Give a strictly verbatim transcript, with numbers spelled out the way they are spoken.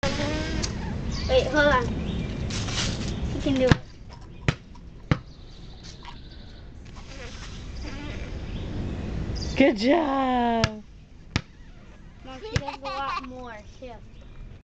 Wait, hold on. You can do it. Good job. Mom, she does a lot more. Shift.